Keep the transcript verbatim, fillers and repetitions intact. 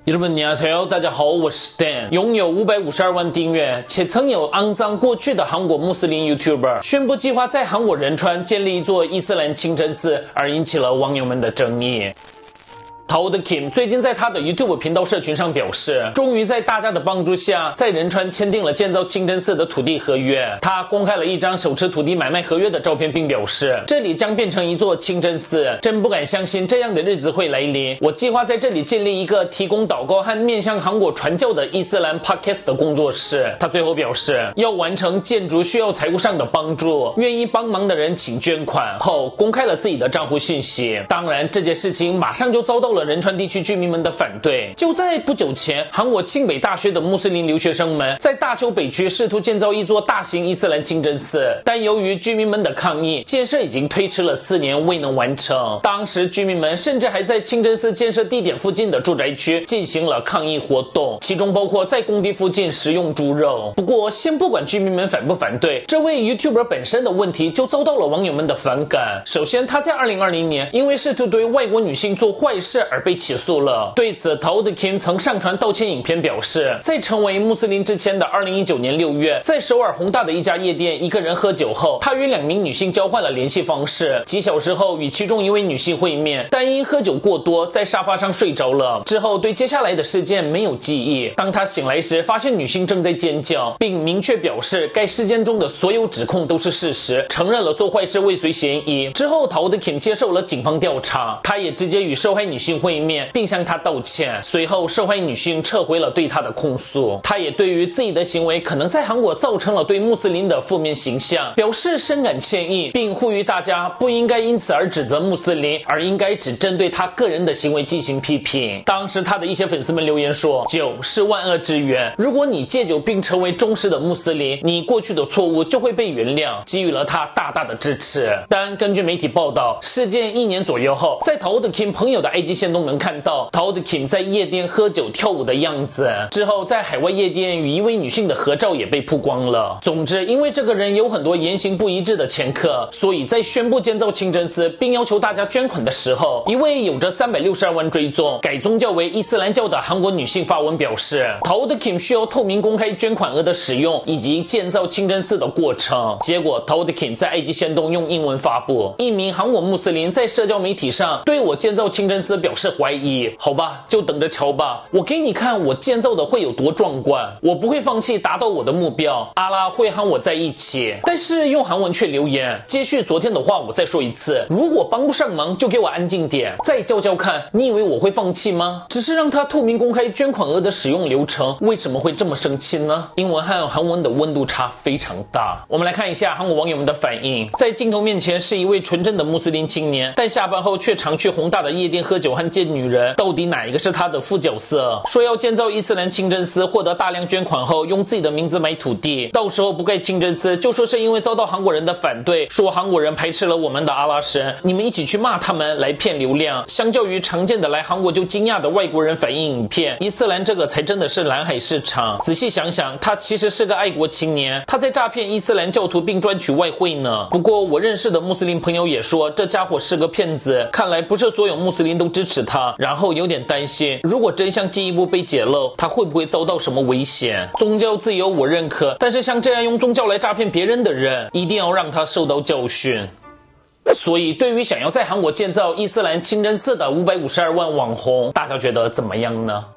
여러분,안녕하세요，大家好，我是 Dan。拥有五百五十二万订阅且曾有肮脏过去的韩国穆斯林 YouTuber 宣布计划在韩国仁川建立一座伊斯兰清真寺，而引起了网友们的争议。Taoda Kim 最近在他的 YouTube 频道社群上表示，终于在大家的帮助下，在仁川签订了建造清真寺的土地合约。他公开了一张手持土地买卖合约的照片，并表示这里将变成一座清真寺，真不敢相信这样的日子会来临。我计划在这里建立一个提供祷告和面向韩国传教的伊斯兰 Podcast 的工作室。他最后表示，要完成建筑需要财务上的帮助，愿意帮忙的人请捐款。后公开了自己的账户信息。当然，这件事情马上就遭到了仁川地区居民们的反对。就在不久前，韩国庆北大学的穆斯林留学生们在大邱北区试图建造一座大型伊斯兰清真寺，但由于居民们的抗议，建设已经推迟了四年未能完成。当时居民们甚至还在清真寺建设地点附近的住宅区进行了抗议活动，其中包括在工地附近食用猪肉。不过先不管居民们反不反对，这位 YouTuber 本身的问题就遭到了网友们的反感。首先，他在二零二零年因为试图对外国女性做坏事而被起诉了。对此 Taoda Kim 曾上传道歉影片，表示在成为穆斯林之前的二零一九年六月，在首尔宏大的一家夜店一个人喝酒后，他与两名女性交换了联系方式，几小时后与其中一位女性会面，但因喝酒过多在沙发上睡着了，之后对接下来的事件没有记忆。当他醒来时，发现女性正在尖叫，并明确表示该事件中的所有指控都是事实，承认了做坏事未遂嫌疑。之后 Taoda Kim 接受了警方调查，他也直接与受害女性会面并向他道歉。随后受害女性撤回了对他的控诉。他也对于自己的行为可能在韩国造成了对穆斯林的负面形象表示深感歉意，并呼吁大家不应该因此而指责穆斯林，而应该只针对他个人的行为进行批评。当时他的一些粉丝们留言说，酒是万恶之源，如果你戒酒并成为忠实的穆斯林，你过去的错误就会被原谅，给予了他大大的支持。但根据媒体报道，事件一年左右后，在 Taoda Kim 朋友的 I G 线都能看到 Taoda Kim 在夜店喝酒跳舞的样子。之后在海外夜店与一位女性的合照也被曝光了。总之，因为这个人有很多言行不一致的前科，所以在宣布建造清真寺并要求大家捐款的时候，一位有着三百六十二万追踪、改宗教为伊斯兰教的韩国女性发文表示， Taoda Kim 需要透明公开捐款额的使用以及建造清真寺的过程。结果 Taoda Kim 在 I G 线动用英文发布，一名韩国穆斯林在社交媒体上对我建造清真寺表示怀疑。好吧，就等着瞧吧，我给你看我建造的会有多壮观，我不会放弃达到我的目标，阿拉会和我在一起。但是用韩文却留言，接续昨天的话我再说一次，如果帮不上忙就给我安静点，再教教看，你以为我会放弃吗？只是让他透明公开捐款额的使用流程，为什么会这么生气呢？英文和韩文的温度差非常大。我们来看一下韩国网友们的反应。在镜头面前是一位纯正的穆斯林青年，但下班后却常去宏大的夜店喝酒和见女人，到底哪一个是他的副角色？说要建造伊斯兰清真寺，获得大量捐款后用自己的名字买土地，到时候不盖清真寺就说是因为遭到韩国人的反对，说韩国人排斥了我们的阿拉神，你们一起去骂他们来骗流量。相较于常见的来韩国就惊讶的外国人反应影片，伊斯兰这个才真的是蓝海市场。仔细想想，他其实是个爱国青年，他在诈骗伊斯兰教徒并赚取外汇呢。不过我认识的穆斯林朋友也说这家伙是个骗子，看来不是所有穆斯林都支持他，然后有点担心，如果真相进一步被揭露，他会不会遭到什么危险？宗教自由我认可，但是像这样用宗教来诈骗别人的人，一定要让他受到教训。所以对于想要在韩国建造伊斯兰清真寺的五百五十二万网红，大家觉得怎么样呢？